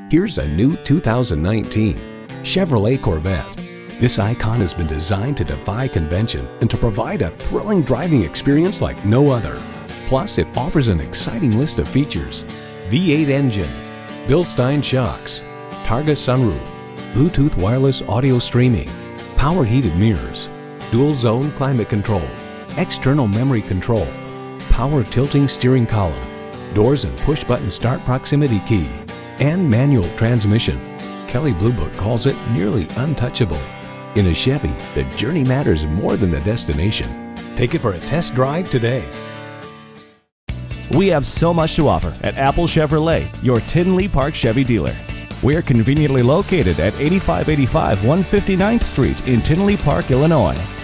Here's a new 2019 Chevrolet Corvette. This icon has been designed to defy convention and to provide a thrilling driving experience like no other. Plus, it offers an exciting list of features: V8 engine, Bilstein shocks, Targa sunroof, Bluetooth wireless audio streaming, power heated mirrors, dual zone climate control, external memory control, power tilting steering column, doors and push button start proximity key, and manual transmission. Kelley Blue Book calls it nearly untouchable. In a Chevy, the journey matters more than the destination. Take it for a test drive today. We have so much to offer at Apple Chevrolet, your Tinley Park Chevy dealer. We're conveniently located at 8585 159th Street in Tinley Park, Illinois.